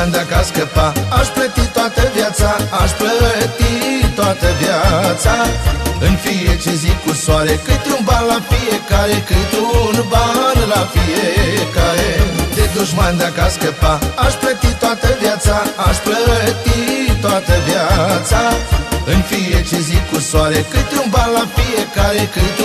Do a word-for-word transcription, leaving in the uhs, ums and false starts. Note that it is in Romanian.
dușman dacă aș scăpa, aș plăti toată viața, aș plăti toată viața. În fiecare zi cu soare, câte un ban la fiecare, câte un ban la fiecare. De dușman dacă aș scăpa, aș plăti toată viața, aș plăti toată viața. În fiecare zi cu soare, câte un ban la fiecare, câte